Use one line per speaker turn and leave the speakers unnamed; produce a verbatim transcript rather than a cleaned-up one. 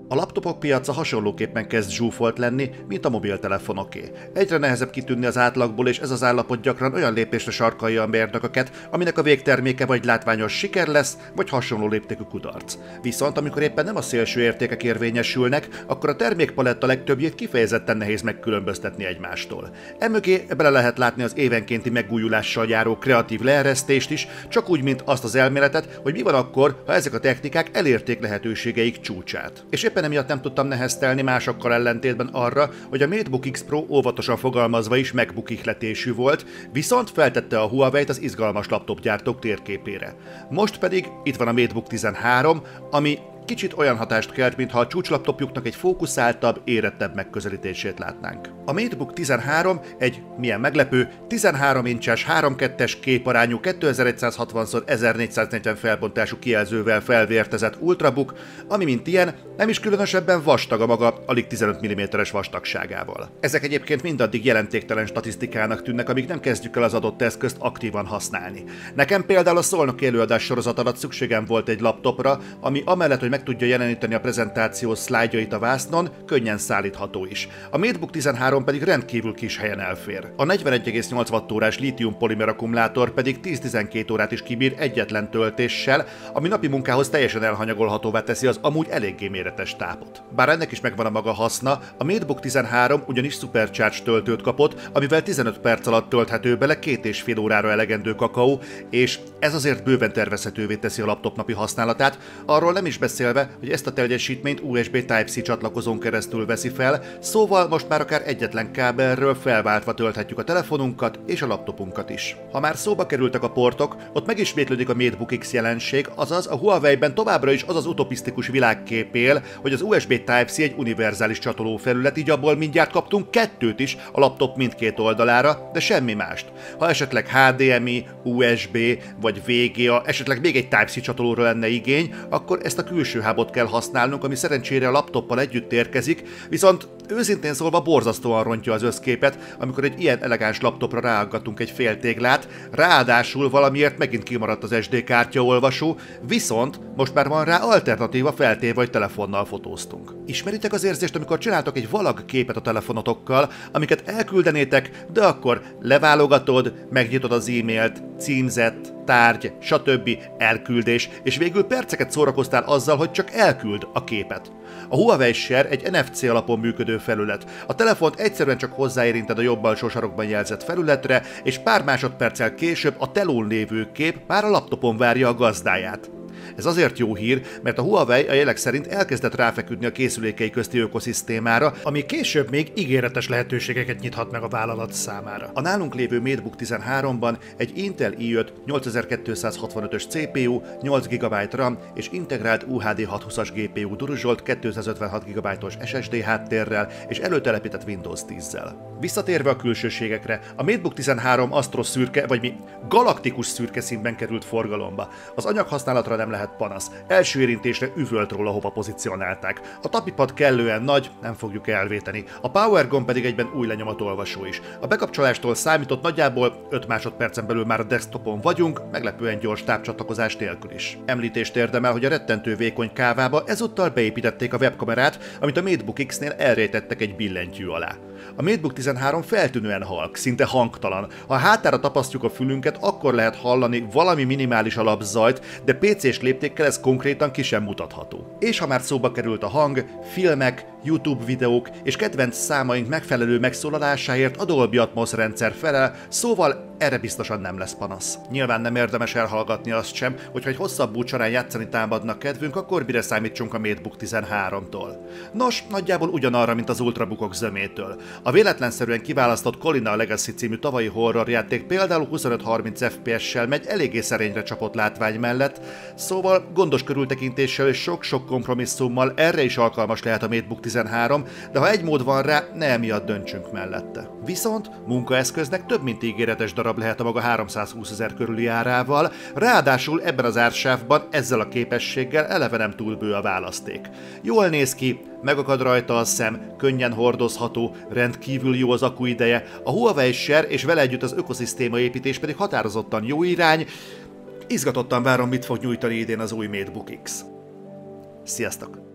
A laptopok piaca hasonlóképpen kezd zsúfolt lenni, mint a mobiltelefonoké. Egyre nehezebb kitűnni az átlagból, és ez az állapot gyakran olyan lépésre sarkalja a mérnököket, aminek a végterméke vagy látványos siker lesz, vagy hasonló léptékű kudarc. Viszont amikor éppen nem a szélső értékek érvényesülnek, akkor a termékpaletta legtöbbjét kifejezetten nehéz megkülönböztetni egymástól. Emögé bele lehet látni az évenkénti megújulással járó kreatív leeresztést is, csak úgy, mint azt az elméletet, hogy mi van akkor, ha ezek a technikák elérték lehetőségeik csúcsát. És éppen emiatt nem tudtam neheztelni másokkal ellentétben arra, hogy a MateBook X Pro óvatosan fogalmazva is MacBook ihletésű volt, viszont feltette a Huawei-t az izgalmas laptopgyártók térképére. Most pedig itt van a MateBook tizenhárom, ami kicsit olyan hatást kelt, mintha a csúcslaptopjuknak egy fókuszáltabb, érettebb megközelítését látnánk. A MateBook tizenhárom egy, milyen meglepő, tizenhárom incses három kettes képarányú kétezer-száz-hatvan szor ezernégyszáznegyven felbontású kijelzővel felvértezett ultrabook, ami mint ilyen nem is különösebben vastag a maga alig tizenöt milliméteres vastagságával. Ezek egyébként mindaddig jelentéktelen statisztikának tűnnek, amíg nem kezdjük el az adott eszközt aktívan használni. Nekem például a Szolnoki előadás sorozat alatt szükségem volt egy laptopra, ami amellett, hogy meg tudja jeleníteni a prezentáció szlájdjait a vásznon, könnyen szállítható is. A MateBook tizenhárom pedig rendkívül kis helyen elfér. A negyvenegy egész nyolc wattórás lítium polimer akkumulátor pedig tíz-tizenkét órát is kibír egyetlen töltéssel, ami napi munkához teljesen elhanyagolhatóvá teszi az amúgy eléggé méretes tápot. Bár ennek is megvan a maga haszna, a MateBook tizenhárom ugyanis Supercharge töltőt kapott, amivel tizenöt perc alatt tölthető bele két és fél órára elegendő kakaó, és ez azért bőven tervezhetővé teszi a laptop napi használatát, arról nem is beszélve, hogy ezt a teljesítményt u es bé Type-C csatlakozón keresztül veszi fel, szóval most már akár egyetlen kábelről felváltva tölthetjük a telefonunkat és a laptopunkat is. Ha már szóba kerültek a portok, ott megismétlődik a MateBook X jelenség, azaz a Huawei-ben továbbra is az az utopisztikus világkép él, hogy az u es bé Type-C egy univerzális csatolófelület, így abból mindjárt kaptunk kettőt is a laptop mindkét oldalára, de semmi mást. Ha esetleg há dé em i, u es bé vagy vé gé á, esetleg még egy Type-C csatolóra lenne igény, akkor ezt a külső hubot kell használnunk, ami szerencsére a laptoppal együtt érkezik, viszont őszintén szólva borzasztóan rontja az összképet, amikor egy ilyen elegáns laptopra ráaggatunk egy fél téglát, ráadásul valamiért megint kimaradt az es dé kártyaolvasó, viszont most már van rá alternatíva, feltéve, hogy telefonnal fotóztunk. Ismeritek az érzést, amikor csináltok egy valag képet a telefonotokkal, amiket elküldenétek, de akkor leválogatod, megnyitod az e-mailt, címzet, tárgy, stb. Elküldés, és végül perceket szórakoztál azzal, hogy csak elküld a képet. A Huawei Share egy en ef cé alapon működő felület. A telefont egyszerűen csak hozzáérinted a jobb alsó sarokban jelzett felületre, és pár másodperccel később a telón lévő kép már a laptopon várja a gazdáját. Ez azért jó hír, mert a Huawei a jelek szerint elkezdett ráfeküdni a készülékei közti ökoszisztémára, ami később még ígéretes lehetőségeket nyithat meg a vállalat számára. A nálunk lévő MateBook tizenháromban egy Intel i öt nyolcezer-kétszázhatvanötös cé pé u, nyolc gigabyte RAM és integrált u há dé hatszázhúszas gé pé u duruzsolt kétszázötvenhat gigabyte-os es es dé háttérrel és előtelepített Windows tízzel. Visszatérve a külsőségekre, a MateBook tizenhárom Astro szürke, vagy mi galaktikus szürke színben került forgalomba. Az anyaghasználatra nem lehet panasz. Első érintésre üvölt róla, hova pozícionálták. A tapipad kellően nagy, nem fogjuk elvéteni. A Power gomb pedig egyben új lenyomatolvasó is. A bekapcsolástól számított nagyjából öt másodpercen belül már a desktopon vagyunk, meglepően gyors tápcsatlakozás nélkül is. Említést érdemel, hogy a rettentő vékony kávába ezúttal beépítették a webkamerát, amit a MateBook X-nél elrejtettek egy billentyű alá. A MateBook tizenhárom feltűnően halk, szinte hangtalan. Ha a hátára tapasztjuk a fülünket, akkor lehet hallani valami minimális alapzajt, de pé cés léptékkel ez konkrétan ki sem mutatható. És ha már szóba került a hang, filmek, YouTube videók és kedvenc számaink megfelelő megszólalásáért a Dolby Atmos rendszer felel, szóval erre biztosan nem lesz panasz. Nyilván nem érdemes elhallgatni azt sem, hogyha egy hosszabb búcsarán játszani támadnak kedvünk, akkor mire számítsunk a MateBook tizenháromtól. Nos, nagyjából ugyanarra, mint az ultrabookok zömétől. A véletlenszerűen kiválasztott Colina Legacy című tavalyi horrorjáték például huszonöt-harminc ef pé es-sel megy eléggé szerényre csapott látvány mellett, szóval gondos körültekintéssel és sok-sok kompromisszummal erre is alkalmas lehet a MateBook tizenhárom, de ha egy mód van rá, ne emiatt döntsünk mellette. Viszont munkaeszköznek több mint ígéretes darab lehet a maga háromszázhúszezer körüli árával, ráadásul ebben az ársávban ezzel a képességgel eleve nem túl bő a választék. Jól néz ki, megakad rajta a szem, könnyen hordozható, rendkívül jó az akkuideje, a Huawei Share és vele együtt az ökoszisztéma építés pedig határozottan jó irány. Izgatottan várom, mit fog nyújtani idén az új MateBook X. Sziasztok!